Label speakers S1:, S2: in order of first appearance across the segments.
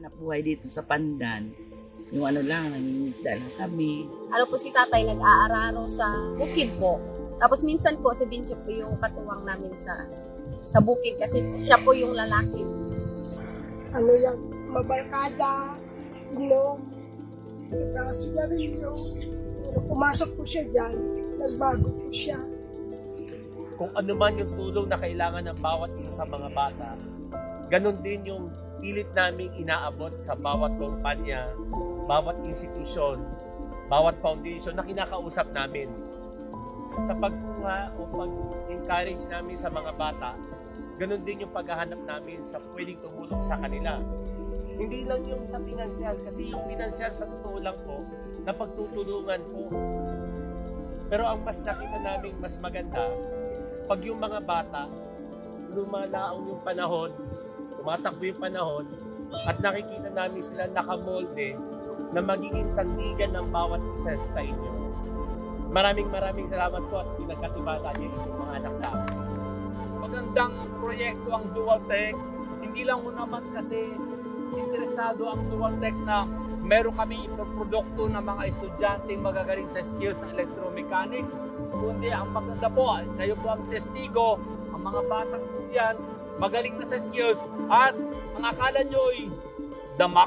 S1: hanap buhay dito sa Pandan. Yung ano lang, nangingisda lang kami.
S2: Ano po si tatay, nag-aararo sa bukid po. Tapos minsan po, si Bincho po yung katuwang namin sa bukid kasi siya po yung lalaki.
S3: Ano yan, mabarkada, inom, sigarilyo. Pumasok po siya dyan, nagbago po siya.
S4: Kung ano man yung tulong na kailangan ng bawat isa sa mga bata, ganun din yung pilit naming inaabot sa bawat kumpanya, bawat institusyon, bawat foundation na kinakausap namin. Sa pagkuha o pag-encourage namin sa mga bata, ganun din yung paghahanap namin sa pwedeng tumulong sa kanila. Hindi lang yung sa pinansyal, kasi yung pinansyal sa totoo lang po, na pagtutulungan po. Pero ang mas nakita namin mas maganda, pag yung mga bata, lumalaong yung panahon, tumatakbo yung panahon, at nakikita namin sila nakamolde na magiging sandigan ng bawat isa sa inyo. Maraming salamat po at pinagkatiwala niyo yung mga anak sa amin.
S5: Magandang proyekto ang Dualtech. Hindi lang mo naman kasi interesado ang Dualtech na meron kami iproprodukto ng mga estudyanteng magagaling sa skills ng electromechanics. Kundi ang maganda po, kayo po ang testigo, ang mga batang po yan, magaling na sa skills at ang akala nyo'y damak.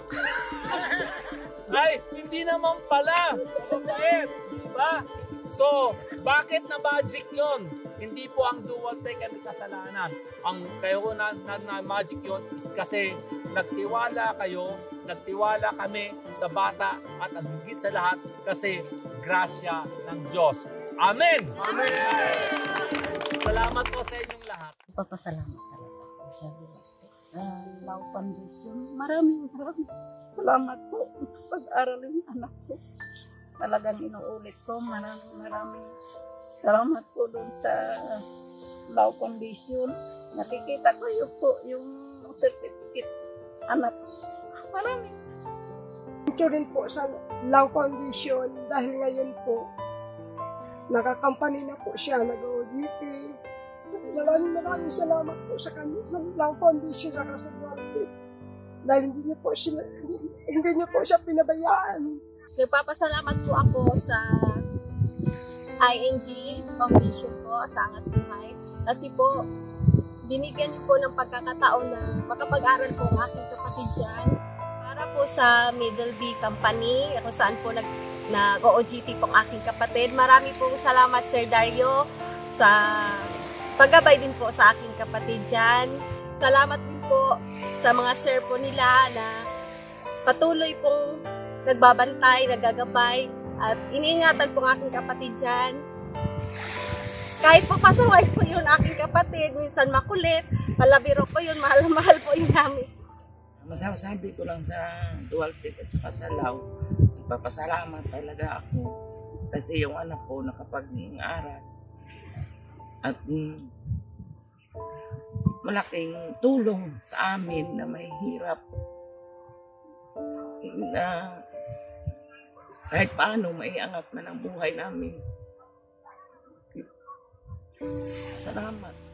S5: Ay, hindi naman pala. Mabait, diba? So, bakit na magic yon? Hindi po ang Dualtech kami kasalanan. Ang kayo na magic yon is kasi nagtiwala kayo, nagtiwala kami sa bata at ang higit sa lahat kasi grasya ng Diyos. Amen! Amen! Salamat po sa inyong lahat.
S2: Papasalamat talaga ako sa Dualtech, sa Lao Foundation. Maraming salamat po. Pag-aral yung anak ko. Talagang inuulit ko. Maraming salamat po doon sa Lao Foundation. Nakikita ko yun po, yung certificate anak. Maraming.
S3: Thank you rin po sa Lao Foundation dahil ngayon po, nakakampany na po siya, nag-OGP. Maraming salamat po sa kanya, sa Lao Foundation na sa Dualtech. Dahil hindi niyo po siya pinabayaan.
S2: Nagpapasalamat po ako sa ING Foundation po sa Angat Buhay. Kasi po, binigyan niyo po ng pagkakataon na makapag-aral po ang aking kapatid dyan. Para po sa Middle B Company, kung saan po nag-OGT po ang aking kapatid. Marami pong salamat Sir Dario sa paggabay din po sa aking kapatid dyan. Salamat din po sa mga sir po nila na patuloy pong nagbabantay, nagagabay, at iniingatan po ang aking kapatid dyan. Kahit po pasaway po yun aking kapatid, minsan makulit, palabiro po yun, mahal po yun namin.
S1: Masasabi ko lang sa Dualtech at saka sa Lao, nagpapasalamat talaga ako kasi yung anak ko nakapag-aral at malaking tulong sa amin na may hirap na kahit paano maiangat man ang buhay namin. Salamat.